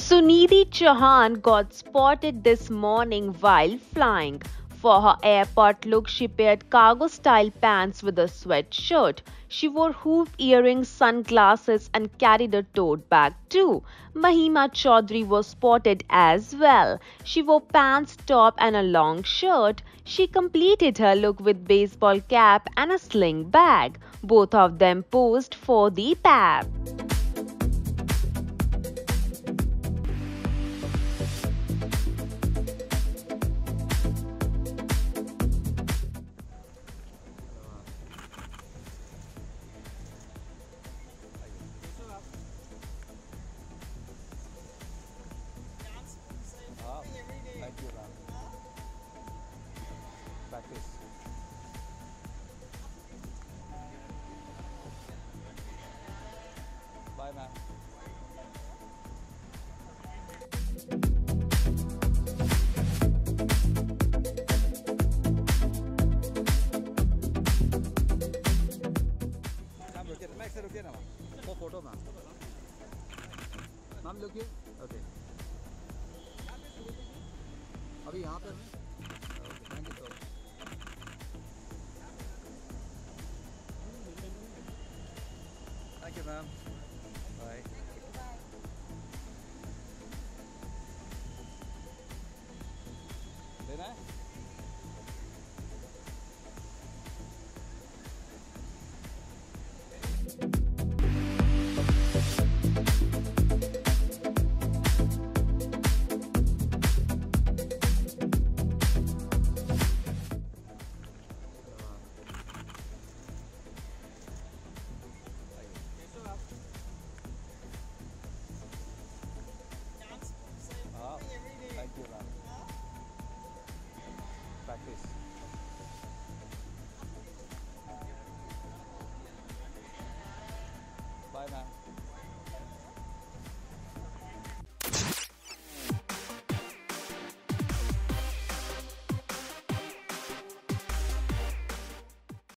Sunidhi Chauhan got spotted this morning while flying. For her airport look, she paired cargo-style pants with a sweatshirt. She wore hoop earrings, sunglasses, and carried a tote bag too. Mahima Chaudhry was spotted as well. She wore pants, top, and a long shirt. She completed her look with baseball cap and a sling bag. Both of them posed for the pap. Thank you, ma'am. Practice. Bye, ma'am. Ma'am, रुकिए ना, एक से रुकिए ना ma'am, वो photo ma'am, ma'am रुकिए, okay, अभी यहाँ पे okay, thank you so much, thank you ma'am.